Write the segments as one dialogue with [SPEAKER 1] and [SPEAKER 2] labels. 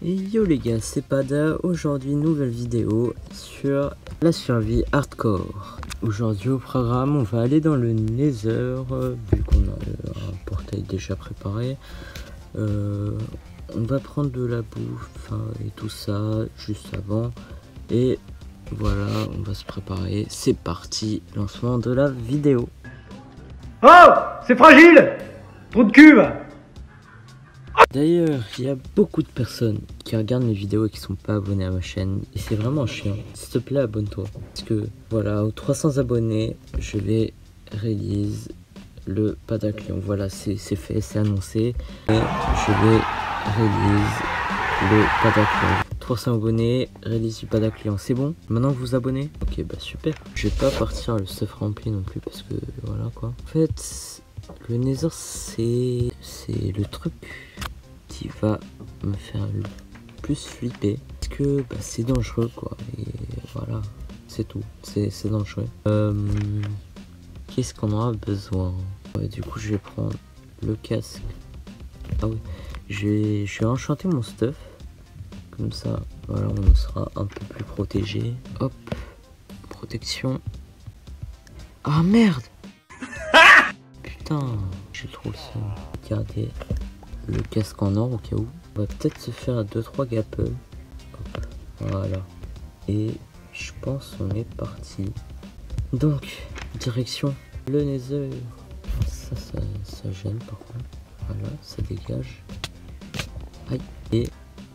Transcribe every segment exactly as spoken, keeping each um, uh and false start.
[SPEAKER 1] Et yo les gars, c'est Pada. Aujourd'hui, nouvelle vidéo sur la survie hardcore. Aujourd'hui au programme, on va aller dans le Nether, euh, vu qu'on a un portail déjà préparé. Euh, on va prendre de la bouffe et tout ça juste avant. Et voilà, on va se préparer. C'est parti, lancement de la vidéo.
[SPEAKER 2] Oh, c'est fragile. Trop de cul.
[SPEAKER 1] D'ailleurs, il y a beaucoup de personnes qui regardent mes vidéos et qui sont pas abonnés à ma chaîne. Et c'est vraiment chiant. S'il te plaît, abonne-toi. Parce que, voilà, aux trois cents abonnés, je vais release le Padaclion. Voilà, c'est fait, c'est annoncé. Et je vais release le Padaclion. trois cents abonnés, release du Padaclion. C'est bon? Maintenant, vous vous abonnez? Ok, bah super. Je vais pas partir le stuff rempli non plus parce que, voilà quoi. En fait, le Nether, c'est c'est le truc qui va me faire le plus flipper parce que bah, c'est dangereux quoi, et voilà, c'est tout, c'est dangereux. Euh, Qu'est-ce qu'on aura besoin? Ouais, du coup je vais prendre le casque. Ah oui, je vais, je vais enchanter mon stuff comme ça, voilà, on sera un peu plus protégé. Hop, protection. Ah merde. Putain, j'ai trop le seum. Regardez le casque en or au cas où. On va peut-être se faire deux trois gapples. Voilà. Et je pense on est parti. Donc, direction le Nether. Ça, ça, ça gêne par contre. Voilà, ça dégage. Aïe. Et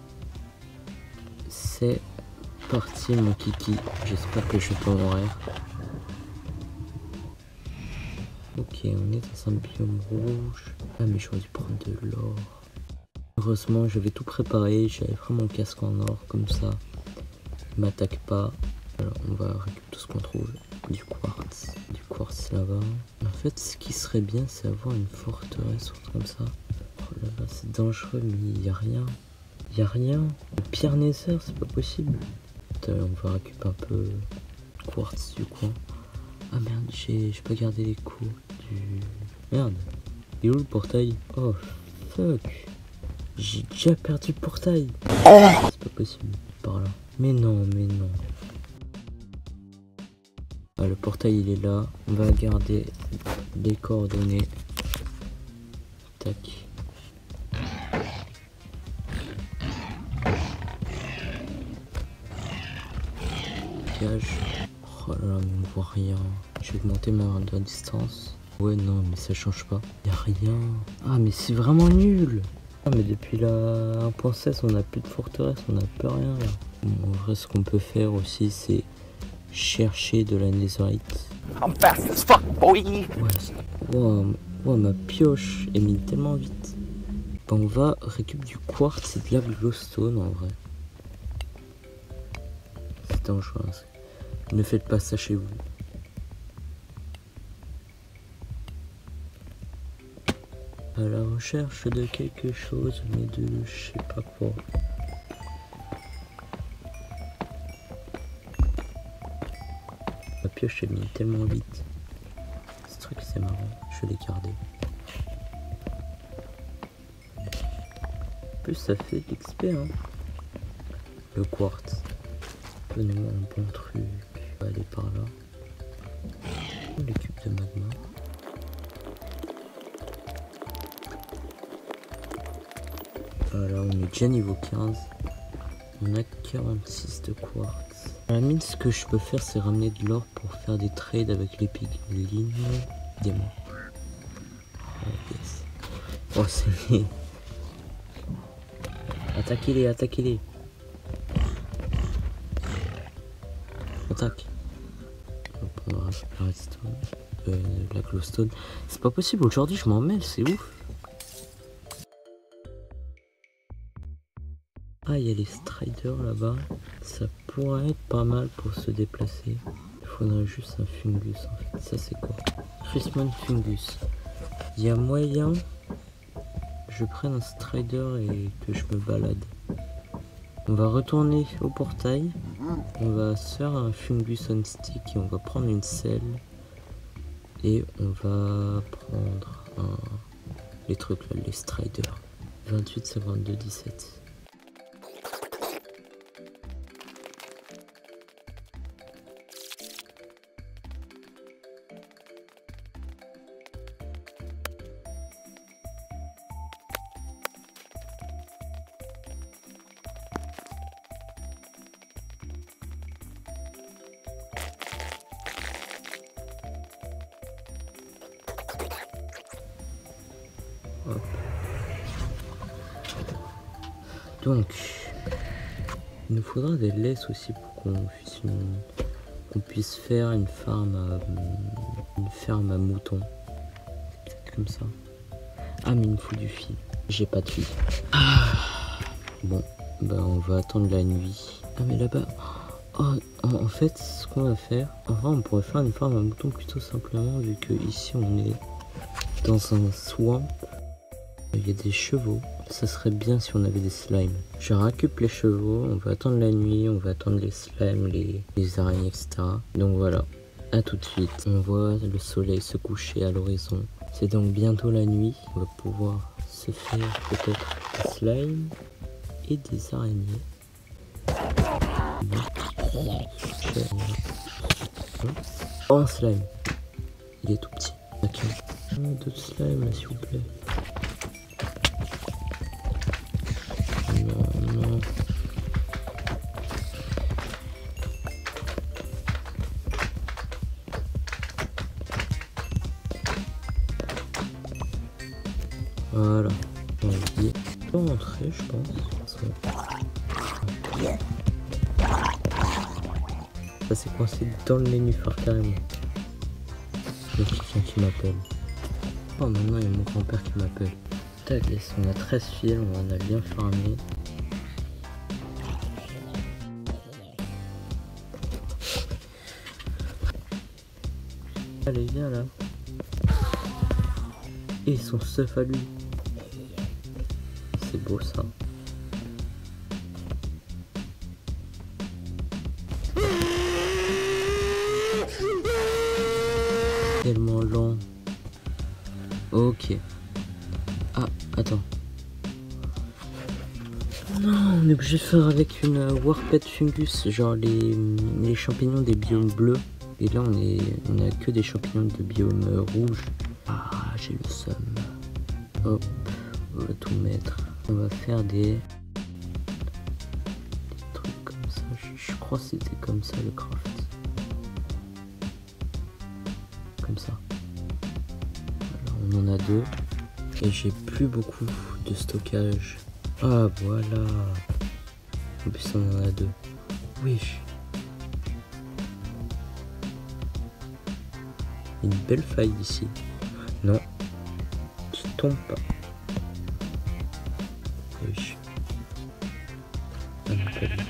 [SPEAKER 1] c'est parti mon kiki. J'espère que je peux mourir. Ok, on est dans un biome rouge. Ah mais j'aurais dû prendre de l'or. Heureusement j'avais tout préparé, j'avais vraiment mon casque en or comme ça. Il m'attaque pas. Alors on va récupérer tout ce qu'on trouve. Du quartz. Du quartz là-bas. En fait ce qui serait bien c'est avoir une forteresse ou comme ça. Oh là là c'est dangereux mais il n'y a rien. Il n'y a rien. Le pire Nether c'est pas possible. Attends, on va récupérer un peu de quartz du coin. Ah merde, j'ai pas gardé les coups du... Merde, il est où le portail? Oh fuck, j'ai déjà perdu le portail. C'est pas possible, par là. Mais non, mais non. Ah, le portail il est là, on va garder les coordonnées. Tac. Dégage. Oh là là, mais on voit rien. Je vais augmenter ma distance. Ouais, non, mais ça change pas. Y a rien. Ah, mais c'est vraiment nul. Ah, mais depuis la un point seize, on a plus de forteresse, on a plus rien là. Bon, en vrai, ce qu'on peut faire aussi, c'est chercher de la netherite.
[SPEAKER 2] I'm fast as fuck, boy.
[SPEAKER 1] Ouais, wow, wow, ma pioche est mise tellement vite. Bah, on va récupérer du quartz et de la glowstone en vrai. C'est dangereux. Hein. Ne faites pas ça chez vous. À la recherche de quelque chose, mais de je sais pas quoi. Ma pioche est mise tellement vite. Ce truc c'est marrant, je vais les garder. En plus ça fait de l'X P hein. Le quartz. Donnez-moi un bon truc. On va aller par là. Les cubes de magma. Voilà, on est déjà niveau quinze. On a quarante-six de quartz. À la limite, ce que je peux faire, c'est ramener de l'or pour faire des trades avec les piglins. Diamant. Oh, yes. Oh, c'est... Attaquez-les, attaquez-les. Attaque. Hop, on va récupérer stone. Euh, la glowstone. C'est pas possible, aujourd'hui je m'en mêle, c'est ouf. Ah, il y a les striders là-bas. Ça pourrait être pas mal pour se déplacer. Il faudrait juste un fungus en fait. Ça c'est quoi? Christmas fungus. Il y a moyen je prenne un strider et que je me balade. On va retourner au portail. On va se faire un fungus on stick et on va prendre une selle. Et on va prendre un... les trucs là, les striders. vingt-huit, cinquante-deux, dix-sept. Hop. Donc, il nous faudra des laisses aussi pour qu'on puisse, une... qu'on puisse faire une ferme à, une ferme à moutons. Peut-être comme ça. Ah, mais il me faut du fil. J'ai pas de fil. Ah. Bon, bah on va attendre la nuit. Ah, mais là-bas... Oh, en, en fait, ce qu'on va faire... En vrai, on pourrait faire une ferme à moutons plutôt simplement, vu que ici on est dans un swamp. Il y a des chevaux. Ça serait bien si on avait des slimes. Je récupère les chevaux, on va attendre la nuit, on va attendre les slimes, les, les araignées, et cetera. Donc voilà, à tout de suite. On voit le soleil se coucher à l'horizon. C'est donc bientôt la nuit. On va pouvoir se faire peut-être des slimes et des araignées. Oh, un slime. Il est tout petit. Ok. D'autres slimes là, s'il vous plaît. Non, non. Voilà. On peut rentrer, je pense. Ça c'est coincé dans le nénuphar carrément. Il y a quelqu'un qui m'appelle. Oh, maintenant il y a mon grand-père qui m'appelle. Tac, on a treize fils, on en a bien farmé. Allez, viens là. Et son stuff à lui. C'est beau ça. Tellement lent. Ok. Ah, attends. Non, on est obligé de faire avec une uh, Warped Fungus, genre les, les champignons des biomes bleus. Et là, on est, on a que des champignons de biome euh, rouge. Ah, j'ai le seum. Hop, on va tout mettre. On va faire des, des trucs comme ça. Je, je crois que c'était comme ça le craft. Comme ça. Alors, on en a deux. Et j'ai plus beaucoup de stockage. Ah, voilà. En plus, on en a deux. Wesh. Une belle faille ici. Non. Tu tombes pas. Wesh. Ah non, pas lui.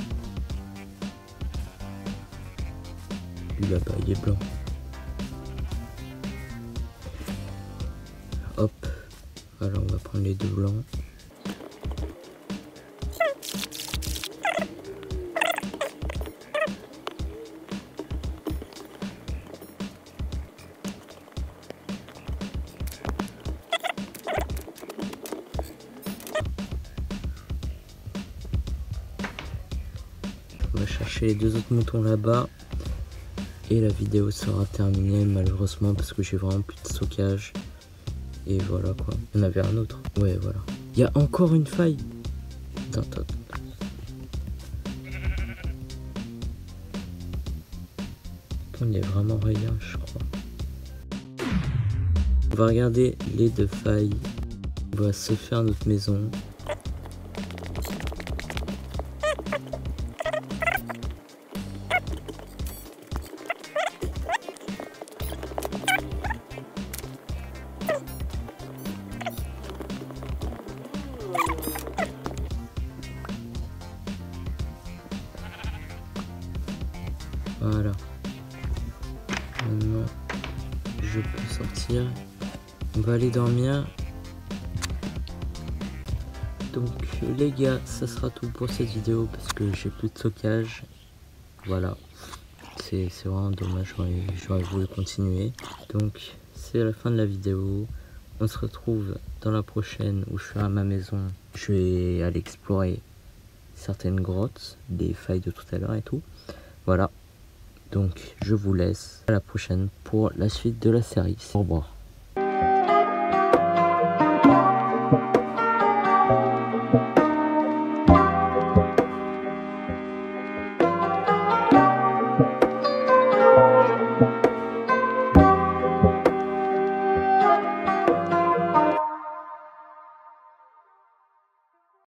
[SPEAKER 1] Lui là-bas, il est blanc. Hop. Alors on va prendre les deux blancs. On va chercher les deux autres moutons là-bas. Et la vidéo sera terminée malheureusement parce que j'ai vraiment plus de stockage. Et voilà quoi. Il y en avait un autre. Ouais, voilà. Il y a encore une faille. Attends, attends, attends. Il n'y a vraiment rien, je crois. On va regarder les deux failles. On va se faire notre maison. Voilà. Maintenant, je peux sortir. On va aller dormir. Donc les gars, ça sera tout pour cette vidéo parce que j'ai plus de stockage. Voilà. C'est vraiment dommage, j'aurais voulu continuer. Donc c'est la fin de la vidéo. On se retrouve dans la prochaine où je serai à ma maison. Je vais aller explorer certaines grottes, des failles de tout à l'heure et tout. Voilà. Donc je vous laisse à la prochaine pour la suite de la série. Au revoir.